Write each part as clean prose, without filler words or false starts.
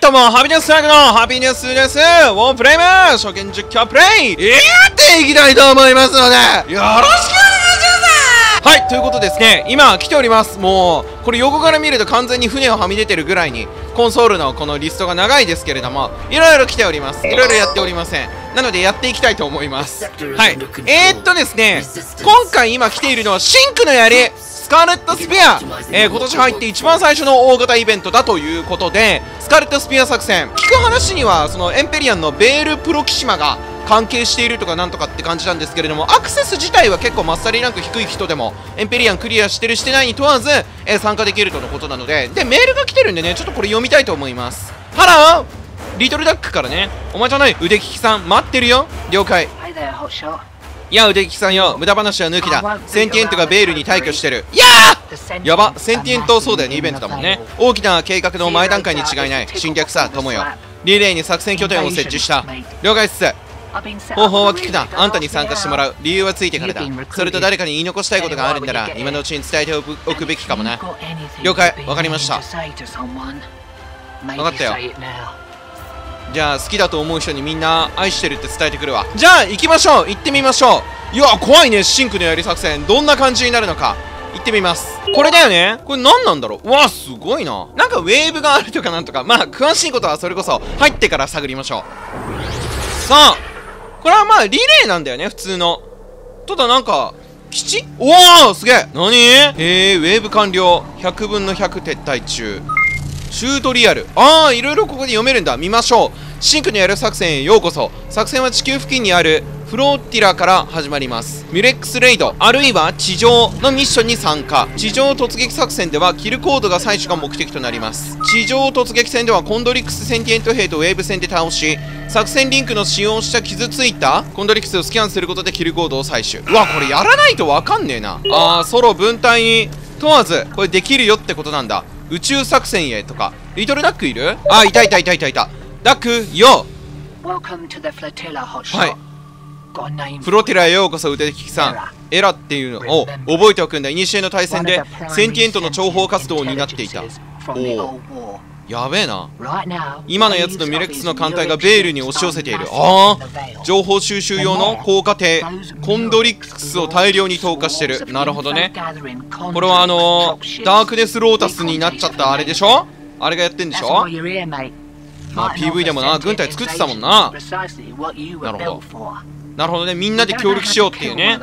どうも、ハピネスタイムのハピネスです。ウォープレイム初見実況プレイやっていきたいと思いますので、よろしくお願いします。はい、ということですね、今来ております。もう、これ横から見ると完全に船をはみ出てるぐらいに、コンソールのこのリストが長いですけれども、いろいろ来ております。いろいろやっておりません。なのでやっていきたいと思います。はい。ですね、今回今来ているのはシンクの槍スカーレットスピア、今年入って一番最初の大型イベントだということで、スカーレットスピア作戦、聞く話にはそのエンペリアンのベールプロキシマが関係しているとかなんとかって感じなんですけれども、アクセス自体は結構マッサリランク低い人でもエンペリアンクリアしてるしてないに問わず、参加できるとのことなので、メールが来てるんでね、ちょっとこれ読みたいと思います。ハローリトルダックからね、お前じゃない腕利きさん待ってるよ、了解。いや腕利きさんよ、無駄話は抜きだ。センティエントがベールに退去してる。いやーやば、センティエントそうだよね、イベントだもんね。大きな計画の前段階に違いない。侵略さ友よ、リレーに作戦拠点を設置した。了解っす。方法は聞くな。あんたに参加してもらう。理由はついてからだ。それと誰かに言い残したいことがあるんだら今のうちに伝えておくべきかもな。了解、わかりました。分かったよ。じゃあ好きだと思う人にみんな愛してるって伝えてくるわ。じゃあ行きましょう。行ってみましょう。いや怖いね、シンクの槍作戦どんな感じになるのか行ってみます。これだよね。これ何なんだろう。うわすごいな。なんかウェーブがあるとかなんとか、まあ詳しいことはそれこそ入ってから探りましょう。さあこれはまあリレーなんだよね、普通の。ただなんか基地、おおすげえ。何ウェーブ完了。100分の100撤退中。チュートリアル。いろいろここで読めるんだ。見ましょう。シンクの槍作戦へようこそ。作戦は地球付近にあるフローティラから始まります。ミュレックスレイドあるいは地上のミッションに参加。地上突撃作戦ではキルコードが採取が目的となります。地上突撃戦ではコンドリックスセンティエント兵とウェーブ戦で倒し、作戦リンクの使用した傷ついたコンドリックスをスキャンすることでキルコードを採取。うわこれやらないとわかんねえな。ソロ分隊に問わずこれできるよってことなんだ。宇宙作戦へとか。リトルダックいる？いた。ダックよ。はい、フロティラへようこそ腕利きさん。エラっていうのを覚えておくんだ。古の対戦でセンティエントの諜報活動を担っていた。やべえな。今のやつのミュレックスの艦隊がベールに押し寄せている。情報収集用の高架艇コンドリックスを大量に投下してる。なるほどね。これはダークネスロータスになっちゃったあれでしょ。あれがやってんでしょ。まあ PV でもな軍隊作ってたもんな。なるほどね。みんなで協力しようっていうね。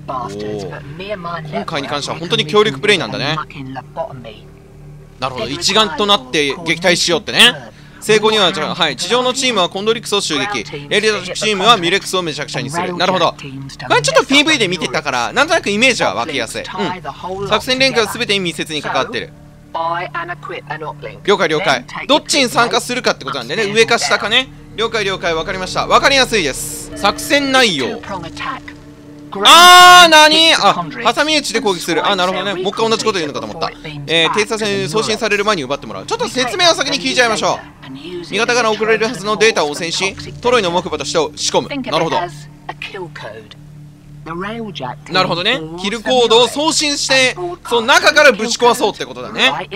今回に関しては本当に協力プレイなんだね。なるほど、一丸となって撃退しようってね。成功にははい、地上のチームはコンドリックスを襲撃、レリダチームはミュレックスをめちゃくちゃにする。なるほど。これちょっと PV で見てたからなんとなくイメージは湧きやすい。作戦連携は全てに密接に関わってる。了解了解。どっちに参加するかってことなんでね、上か下かね。了解了解、分かりました。分かりやすいです。作戦内容何ハサミ撃ちで攻撃する。なるほどね。もう一回同じこと言うのかと思った。偵察船に送信される前に奪ってもらう。ちょっと説明を先に聞いちゃいましょう。味方から送られるはずのデータを汚染しトロイの木馬として仕込む。なるほどなるほどね。キルコードを送信してその中からぶち壊そうってことだね。はい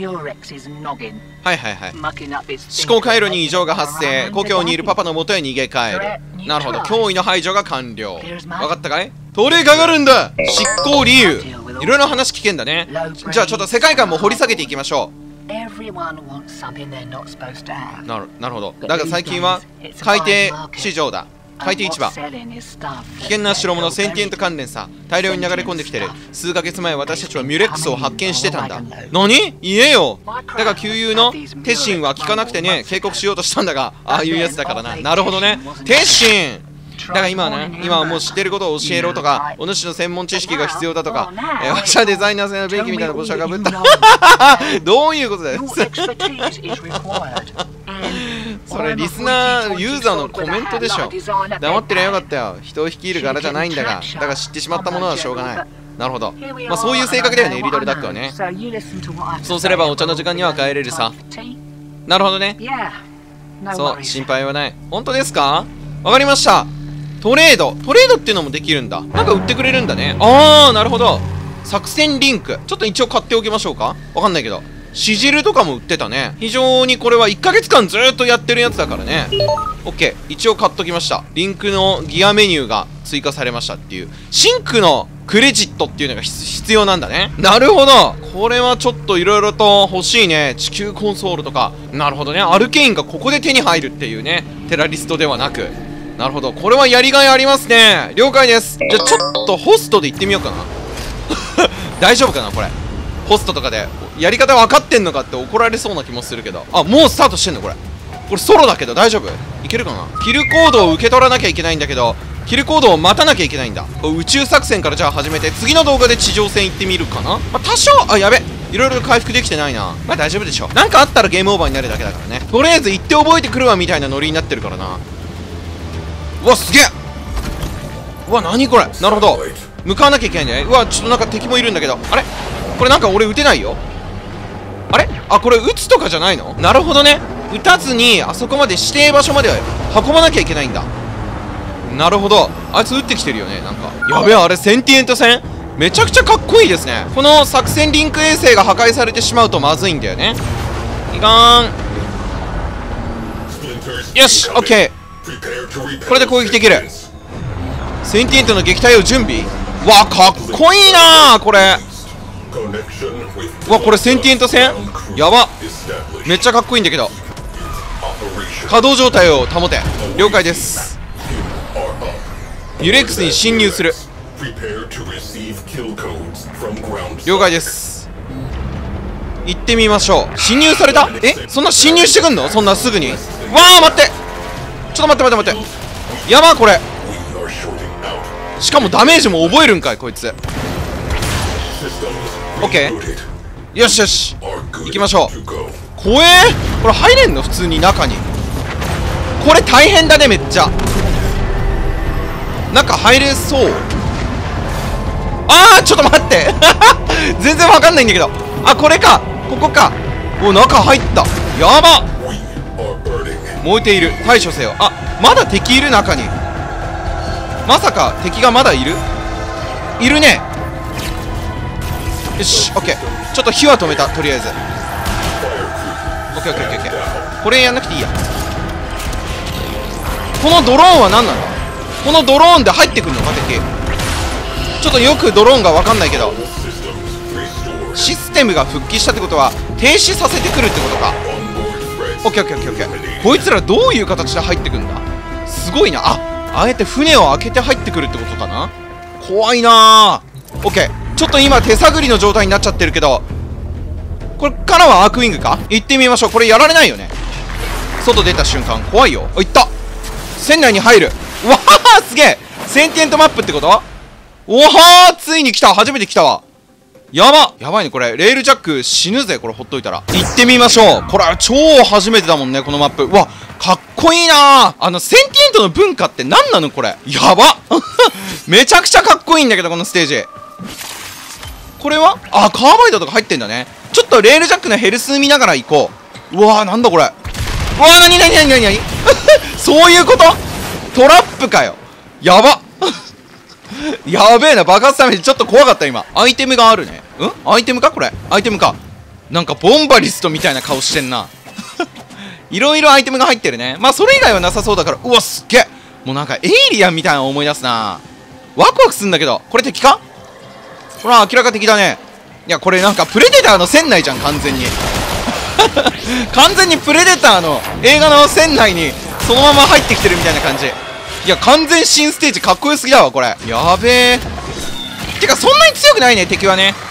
はいはい。思考回路に異常が発生。故郷にいるパパの元へ逃げ帰る。なるほど、脅威の排除が完了。分かったかい。取りかかるんだ。執行理由いろいろ話聞けんだね。じゃあちょっと世界観も掘り下げていきましょう。なるほど。だが最近は海底市場だ。海底市場。危険な代物センティエント関連さ大量に流れ込んできてる。数ヶ月前私たちはミュレックスを発見してたんだ。何言えよ。だが給油の鉄心は効かなくてね、警告しようとしたんだがああいうやつだからな。なるほどね。鉄心だから今はもう知ってることを教えろとか、お主の専門知識が必要だとか、私はデザイナー性の便器みたいな帽子をかぶったどういうことだよそれリスナーユーザーのコメントでしょ。黙ってりゃよかったよ。人を率いる柄じゃないんだが、だが知ってしまったものはしょうがない。なるほど。まあそういう性格だよね、リトルダックはね。そうすればお茶の時間には帰れるさ。なるほどね。そう心配はない。本当ですか。わかりました。トレードっていうのもできるんだ。なんか売ってくれるんだね。なるほど。作戦リンクちょっと一応買っておきましょうか。わかんないけどシジルとかも売ってたね。非常にこれは1ヶ月間ずーっとやってるやつだからね。オッケー。一応買っときました。リンクのギアメニューが追加されましたっていう。シンクのクレジットっていうのが必要なんだね。なるほど。これはちょっと色々と欲しいね。地球コンソールとか。なるほどね。アルケインがここで手に入るっていうね。テラリストではなく。なるほど。これはやりがいありますね。了解です。じゃあちょっとホストで行ってみようかな。大丈夫かなこれ。ホストとかで。やり方分かってんのかって怒られそうな気もするけど。あ、もうスタートしてんのこれ。これソロだけど大丈夫いけるかな。キルコードを受け取らなきゃいけないんだけど、キルコードを待たなきゃいけないんだ。宇宙作戦からじゃあ始めて、次の動画で地上戦行ってみるかな。まあ、多少、あ、やべ。いろいろ回復できてないな。まあ大丈夫でしょ。なんかあったらゲームオーバーになるだけだからね。とりあえず行って覚えてくるわみたいなノリになってるからな。うわ、すげえ。うわ、何これ。なるほど。向かわなきゃいけないんだね。うわ、ちょっとなんか敵もいるんだけど。あれこれなんか俺撃てないよ。あれあ、これ撃つとかじゃないの。なるほどね。撃たずに、あそこまで指定場所まで運ばなきゃいけないんだ。なるほど。あいつ撃ってきてるよね、なんか。やべえ、あれセンティエント戦めちゃくちゃかっこいいですね。この作戦リンク衛星が破壊されてしまうとまずいんだよね。いかん。よし、オッケー。これで攻撃できる。センティエントの撃退を準備。わ、かっこいいなーこれ。うわ、これセンティエント戦やば。めっちゃかっこいいんだけど。稼働状態を保て。了解です。ユレックスに侵入する。了解です。行ってみましょう。侵入された。え、そんな侵入してくんのそんなすぐに。わあ、待って。ちょっと待って待って待って。やばこれ。しかもダメージも覚えるんかいこいつ。オッケー。よしよし行きましょう。怖えー。これ入れんの普通に中に。これ大変だねめっちゃ。中入れそう。あーちょっと待って全然わかんないんだけど。あ、これかここか。お、中入った。やば。燃えている。対処せよ。あ、まだ敵いる中に。まさか敵がまだいるね。よし、オッケー。ちょっと火は止めた、とりあえず。オッケーオッケーオッケーオッケー。これやんなくていいや。このドローンは何なの。このドローンで入ってくるのか敵。ちょっとよくドローンが分かんないけど。システムが復帰したってことは停止させてくるってことか。オッケーオッケーオッケーオッケー。こいつらどういう形で入ってくんだ。すごいな。あえて船を開けて入ってくるってことかな。怖いなー。オッケー。ちょっと今手探りの状態になっちゃってるけど、これからはアークウィングか。行ってみましょう。これやられないよね。外出た瞬間怖いよ。あ、行った。船内に入る。うわーすげえ。センティエントマップってこと。おはーついに来た。初めて来たわ。やばやばいねこれ。レールジャック死ぬぜこれほっといたら。行ってみましょう。これは超初めてだもんねこのマップ。うわかっこいいなー。センティエントの文化って何なのこれ。やばめちゃくちゃかっこいいんだけどこのステージ。これはあ、カーバイドとか入ってんだね。ちょっとレールジャックのヘル数見ながら行こう。うわーなんだこれ。うわーなになになになになにそういうこと。トラップかよ。やばやべえな。爆発ダメージちょっと怖かった今。アイテムがあるね。アイテムかこれ。アイテムか。なんかボンバリストみたいな顔してんな。いろいろアイテムが入ってるね。まあそれ以外はなさそうだから。うわすっげえ。もうなんかエイリアンみたいなの思い出すな。ワクワクすんだけど。これ敵か。ほら明らか敵だね。いやこれなんかプレデターの船内じゃん完全に。完全にプレデターの映画の船内にそのまま入ってきてるみたいな感じ。いや完全新ステージかっこよすぎだわこれ。やべえ。てかそんなに強くないね敵はね。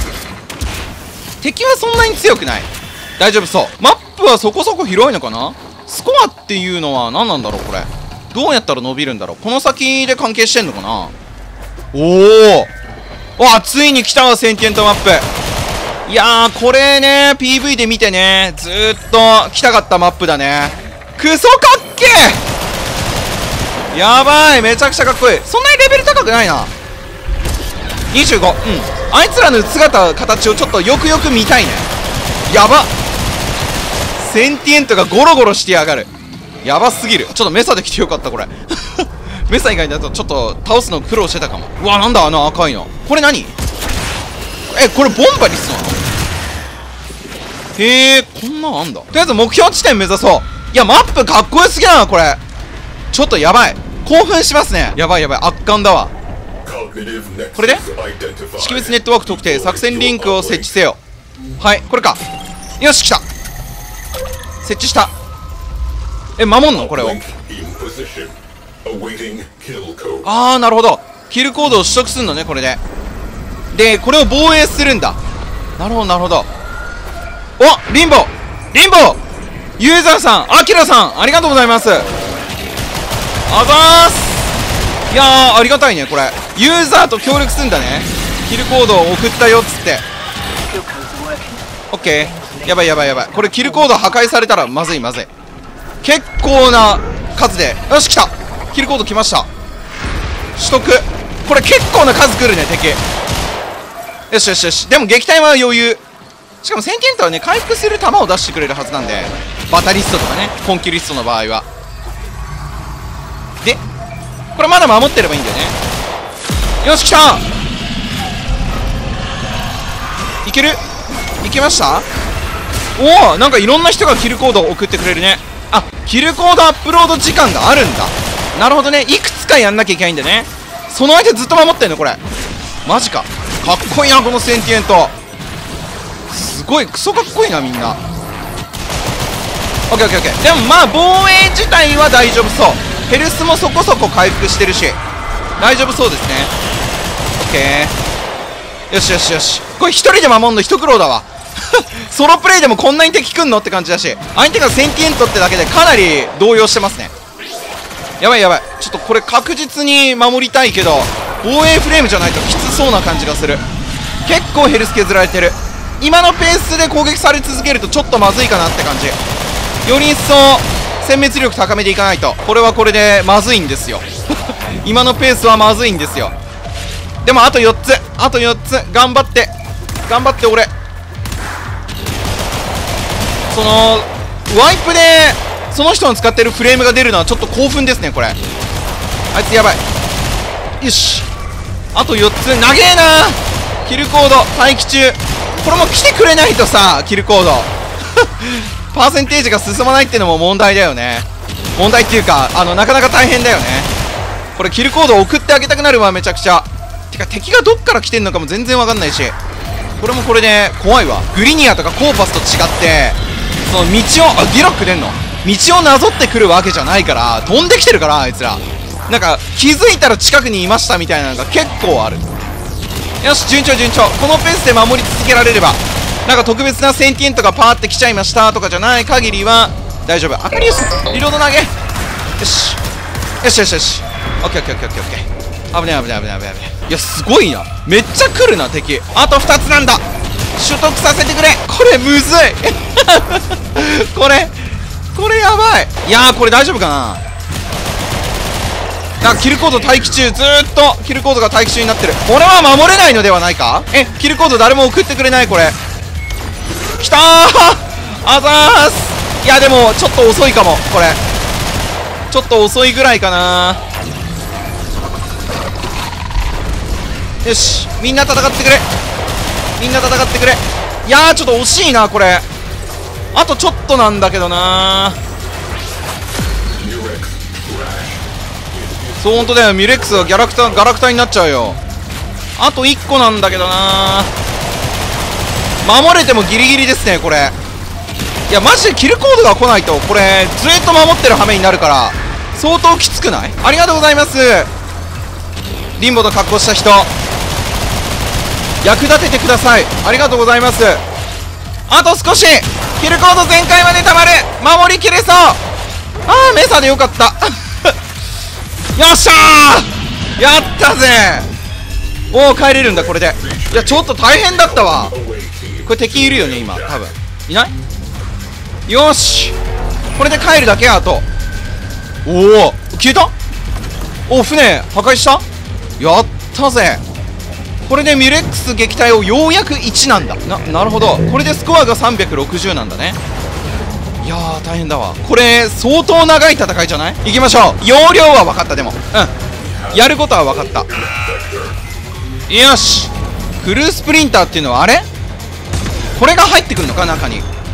敵はそんなに強くない。大丈夫そう。マップはそこそこ広いのかな。スコアっていうのは何なんだろうこれ。どうやったら伸びるんだろう。この先で関係してんのかな。おお、わついに来たわセンティエントマップ。いやーこれね PV で見てねずーっと来たかったマップだね。クソかっけー。やばいめちゃくちゃかっこいい。そんなにレベル高くないな。25。あいつらの姿形をちょっとよくよく見たいね。やば。センティエントがゴロゴロしてやがる。やばすぎる。ちょっとメサで来てよかったこれ。メサ以外だとちょっと倒すの苦労してたかも。うわなんだあの赤いの。これ何。これボンバリスなの。 へえ、こんなんあんだ。とりあえず目標地点目指そう。いや、マップかっこよすぎだな、これ。ちょっとやばい。興奮しますね。やばいやばい、圧巻だわ。これで識別ネットワーク特定、作戦リンクを設置せよ。はい、これか。よし、来た。設置した。守んのこれを。あー、なるほど。キルコードを取得するのね、これで。で、これを防衛するんだ。なるほど、なるほど。お、リンボーユーザーさん、アキラさん、ありがとうございます。あざーす。いやー、ありがたいね、これ。ユーザーと協力すんだね。キルコードを送ったよっつって。オッケー。やばいやばいやばい。これキルコード破壊されたらまずいまずい。結構な数で。よし、来た。キルコード来ました。取得。これ結構な数来るね、敵。よしよしよし。でも撃退は余裕。しかもセンティエントはね、回復する弾を出してくれるはずなんで、バタリストとかね、コンキリストの場合は。で、これまだ守ってればいいんだよね。よし、来た。いける？いけました？おお、なんかいろんな人がキルコードを送ってくれるね。あ、キルコードアップロード時間があるんだ。なるほどね。いくつかやんなきゃいけないんだね。その間ずっと守ってんのこれ。マジか。かっこいいな、このセンティエント。すごい、クソかっこいいな、みんな。オッケーオッケーオッケー。でもまあ、防衛自体は大丈夫そう。ヘルスもそこそこ回復してるし、大丈夫そうですね。オッケー。よしよしよし。これ一人で守んの一苦労だわ。ソロプレイでもこんなに敵来んのって感じだし、相手がセンティエントってだけでかなり動揺してますね。やばいやばい。ちょっとこれ確実に守りたいけど、防衛フレームじゃないときつそうな感じがする。結構ヘルス削られてる。今のペースで攻撃され続けるとちょっとまずいかなって感じ。より一層殲滅力高めていかないと、これはこれでまずいんですよ。今のペースはまずいんですよ。でもあと4つ、あと4つ頑張って頑張って。俺そのワイプでその人の使ってるフレームが出るのはちょっと興奮ですね。これあいつやばい。よし、あと4つ。長えな。キルコード待機中。これも来てくれないとさ、キルコードパーセンテージが進まないっていうのも問題だよね。問題っていうか、なかなか大変だよね。これキルコードを送ってあげたくなるわ、めちゃくちゃ。てか敵がどっから来てんのかも全然わかんないし、これもこれで怖いわ。グリニアとかコーパスと違って、その道を、ギロック出んの、道をなぞってくるわけじゃないから、飛んできてるから、あいつら。なんか気づいたら近くにいましたみたいなのが結構ある。よし、順調順調。このペースで守り続けられれば、なんか特別なセンティエントがパーって来ちゃいましたとかじゃない限りは大丈夫。アカリウスリロード投げ。よしよしよしよし。オッケーオッケーオッケーオッケーオッケー。危ない危ない危ない危ない。いや、すごいな。めっちゃ来るな敵。あと2つなんだ。取得させてくれ。これむずい。これやばい。いやー、これ大丈夫かな。なんかキルコード待機中、ずーっとキルコードが待機中になってる。これは守れないのではないか。キルコード誰も送ってくれない。これきたー。あざーす。いやでもちょっと遅いかも。これちょっと遅いぐらいかな。よし、みんな戦ってくれ。みんな戦ってくれ。いやー、ちょっと惜しいな。これあとちょっとなんだけどな。そう、ほんとだよ。ミュレックスがガラクタになっちゃうよ。あと1個なんだけどな。守れてもギリギリですね、これ。いや、マジでキルコードが来ないと、これ、ずっと守ってる羽目になるから、相当きつくない？ありがとうございます。リンボの格好した人。役立ててください。ありがとうございます。あと少し。キルコード全開までたまる。守りきれそう。メサでよかった。よっしゃー、やったぜ。おお、帰れるんだこれで。いや、ちょっと大変だったわ。これ敵いるよね今。多分いない。よし、これで帰るだけ。あと、おお、消えた。お、船破壊した。やったぜ。これでミュレックス撃退をようやく1なんだ。なるほど。これでスコアが360なんだね。いやー、大変だわ。これ相当長い戦いじゃない？行きましょう。容量は分かった。でもやることは分かった。よし、クルースプリンターっていうのはあれ？これが入ってくるのか中に。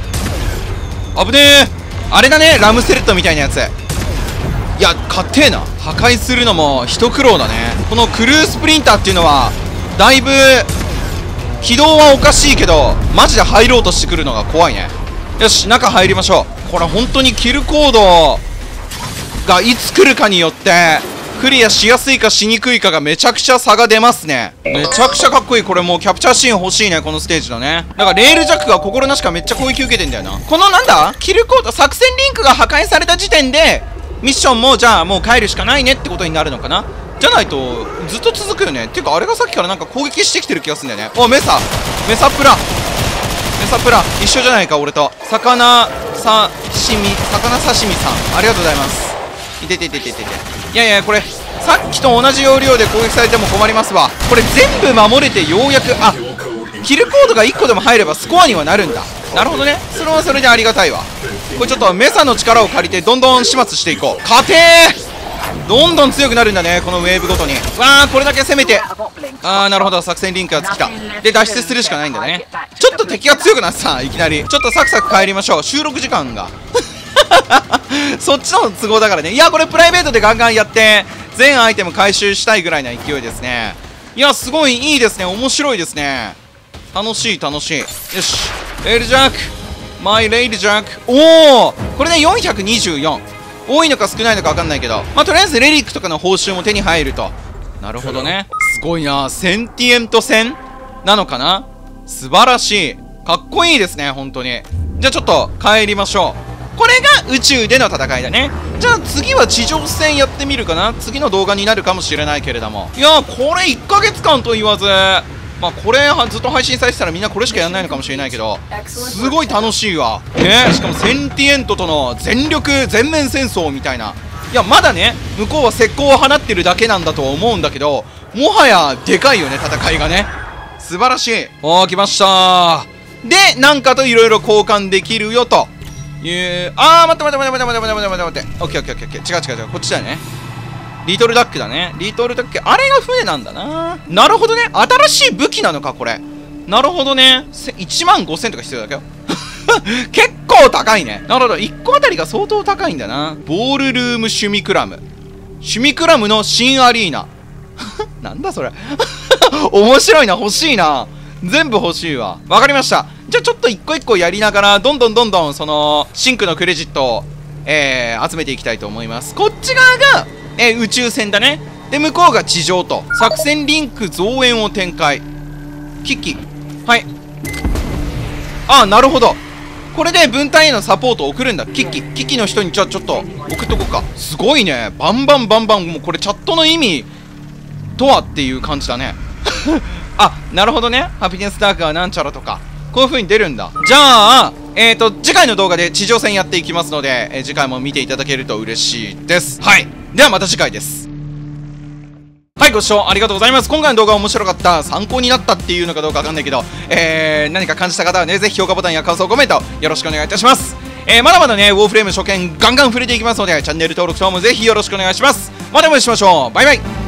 危ねえ。あれだね、ラムセルトみたいなやつ。いや、勝てえな。破壊するのも一苦労だね。このクルースプリンターっていうのはだいぶ軌道はおかしいけど、マジで入ろうとしてくるのが怖いね。よし、中入りましょう。これ本当にキルコードがいつ来るかによってクリアしやすいかしにくいかがめちゃくちゃ差が出ますね。めちゃくちゃかっこいい。これもうキャプチャーシーン欲しいね、このステージだね。だからレールジャックが心なしかめっちゃ攻撃受けてんだよな。このなんだキルコード作戦リンクが破壊された時点でミッションもじゃあもう帰るしかないねってことになるのかな。じゃないとずっと続くよね。っていうかあれがさっきからなんか攻撃してきてる気がするんだよね。お、メサプラ一緒じゃないか俺と。魚刺身さんありがとうございます。いていやこれさっきと同じ要領で攻撃されても困りますわ。これ全部守れてようやく、あ、キルコードが1個でも入ればスコアにはなるんだ。なるほどね。それはそれでありがたいわ。これちょっとメサの力を借りてどんどん始末していこう。勝てー。どんどん強くなるんだね、このウェーブごとに。わあ、これだけ攻めて、ああなるほど、作戦リンクが尽きた。で脱出するしかないんだね。ちょっと敵が強くなってさ、いきなりちょっとサクサク帰りましょう。収録時間がそっちの都合だからね。いや、これプライベートでガンガンやって全アイテム回収したいぐらいな勢いですね。いや、すごいいいですね。面白いですね。楽しい。よし、レールジャック、マイレールジャック。おお、これね424、多いのか少ないのか分かんないけど、まあとりあえずレリックとかの報酬も手に入ると。なるほどね。すごいな。センティエント戦なのかな。素晴らしい。かっこいいですね、本当に。じゃあちょっと帰りましょう。これが宇宙での戦いだね。じゃあ次は地上戦やってみるかな。次の動画になるかもしれないけれども。いや、これ1ヶ月間と言わず、まあこれずっと配信されてたらみんなこれしかやんないのかもしれないけど、すごい楽しいわね。しかもセンティエントとの全面戦争みたいな。いや、まだね向こうは石膏を放ってるだけなんだとは思うんだけど、もはやでかいよね、戦いがね。素晴らしい。おー、来ましたー。でなんかといろいろ交換できるよという。あー、待ってオッケー違う、こっちだよね。リトルダックだね。リトルダック、あれが船なんだな。なるほどね。新しい武器なのか、これ。なるほどね。15000とか必要だけど。結構高いね。なるほど。1個あたりが相当高いんだな。ボールルームシュミクラムの新アリーナ。なんだそれ。面白いな。欲しいな。全部欲しいわ。わかりました。じゃあちょっと一個一個やりながら、どんどんその、シンクのクレジットを、集めていきたいと思います。こっち側が、宇宙船だね。で向こうが地上と。作戦リンク増援を展開。キキ、はい。ああ、なるほど。これで分隊へのサポートを送るんだ。キキの人にじゃあちょっと送っとこうか。すごいね。バンバン。もうこれチャットの意味とはっていう感じだね。あ、なるほどね。ハピネスダークはなんちゃらとかこういう風に出るんだ。じゃあ次回の動画で地上戦やっていきますので、次回も見ていただけると嬉しいです。はい。ではまた次回です。はい、ご視聴ありがとうございます。今回の動画面白かった、参考になったっていうのかどうかわかんないけど、何か感じた方はね、ぜひ評価ボタンや感想、コメントよろしくお願いいたします。まだまだね、ウォーフレーム初見ガンガン触れていきますので、チャンネル登録等もぜひよろしくお願いします。またお会いしましょう。バイバイ。